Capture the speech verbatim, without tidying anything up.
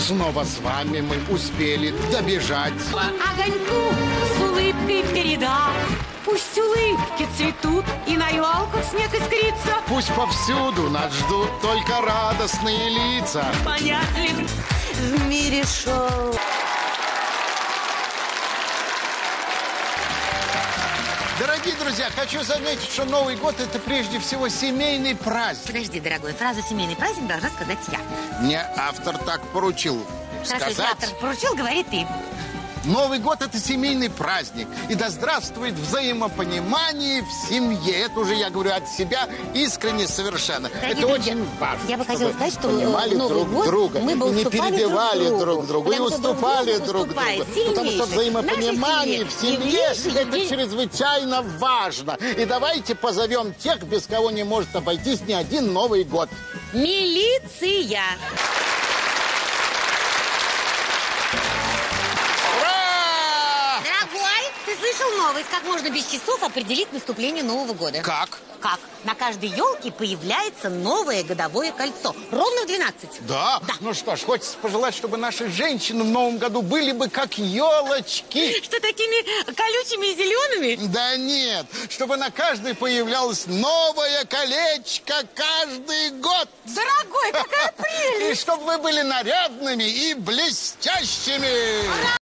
Снова с вами мы успели добежать. Огоньку с улыбкой передать. Пусть улыбки цветут и на елках снег искрится. Пусть повсюду нас ждут только радостные лица. Понять ли в мире шоу? Дорогие друзья, хочу заметить, что Новый год – это прежде всего семейный праздник. Подожди, дорогой, фразу «семейный праздник» должна сказать я. Мне автор так поручил Хорошо, сказать. если автор поручил, говори ты. Новый год – это семейный праздник. И да здравствует взаимопонимание в семье. Это уже я говорю от себя искренне совершенно. Дорогие это друзья, очень важно. я бы хотела сказать, что понимали в Новый друг год друга. мы бы и не уступали перебивали друг друг другу, другу. И потому что друг уступали другу друг другу. уступает Потому что сильнейший. взаимопонимание в Нашей семье семье – это еврей- чрезвычайно важно. И давайте позовем тех, без кого не может обойтись ни один Новый год. Милиция. Ты слышал новость, как можно без часов определить наступление Нового года? Как? Как? На каждой елке появляется новое годовое кольцо. Ровно в двенадцать. Да? Да. Ну что ж, хочется пожелать, чтобы наши женщины в Новом году были бы как елочки. Что, такими колючими и зелеными? Да нет, чтобы на каждой появлялось новое колечко каждый год. Дорогой, какая прелесть! И чтобы вы были нарядными и блестящими.